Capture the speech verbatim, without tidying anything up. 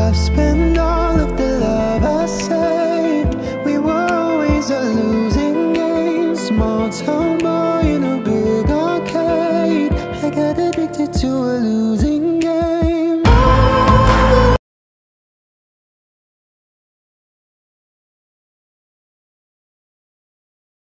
I've spent all of the love I saved. We were always a losing game. Small town boy in a big arcade. I got addicted to illusion.